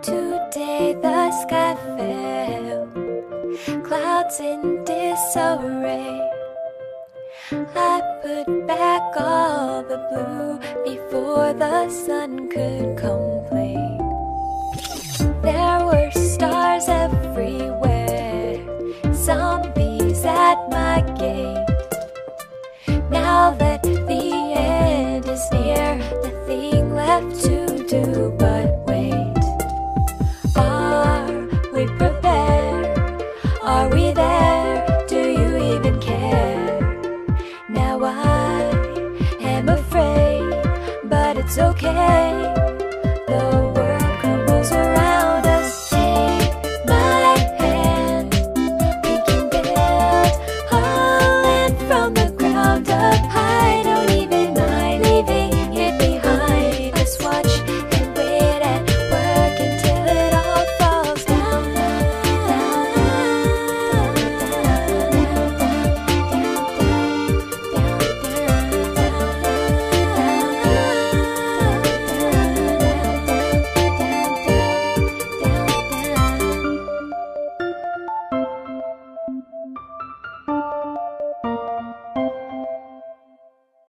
Today the sky fell, clouds in disarray. I put back all the blue before the sun could complain. There were stars everywhere, zombies at my gate.